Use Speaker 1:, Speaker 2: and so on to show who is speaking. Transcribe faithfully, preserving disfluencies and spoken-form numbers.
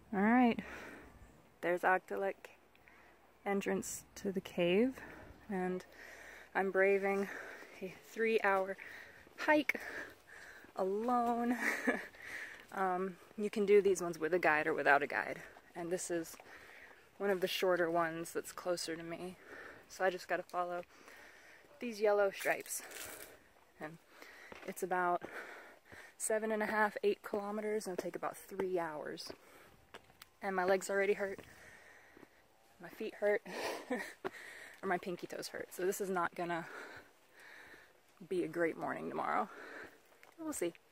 Speaker 1: Alright, there's Aggtelek entrance to the cave, and I'm braving a three hour hike alone. um, you can do these ones with a guide or without a guide, and this is one of the shorter ones that's closer to me, so I just gotta follow these yellow stripes, and it's about seven and a half, eight kilometers, and it'll take about three hours. And my legs already hurt, my feet hurt, or my pinky toes hurt, so this is not gonna be a great morning tomorrow. We'll see.